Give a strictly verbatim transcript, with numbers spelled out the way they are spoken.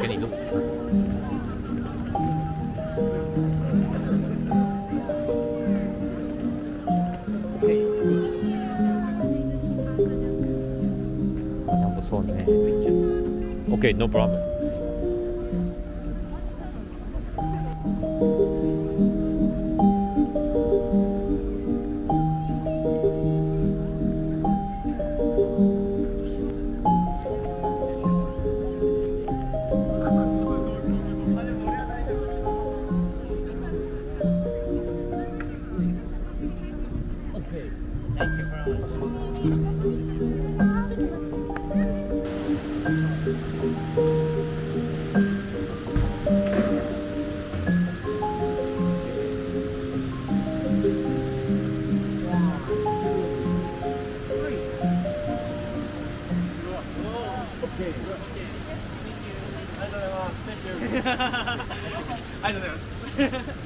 给你录。好像不错，你看评价。OK, no problem. Okay. ありがとうございます。ありがとうございます。